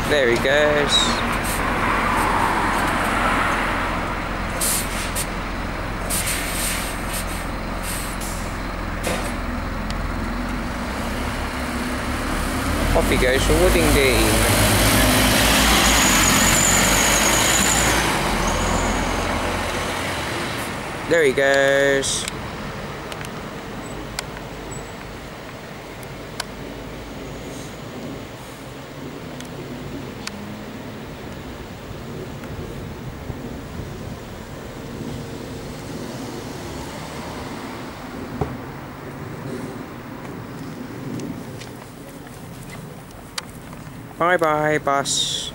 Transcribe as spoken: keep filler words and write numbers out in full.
There he goes. Off he goes for Woodingdean. There he goes. Bye bye, bus.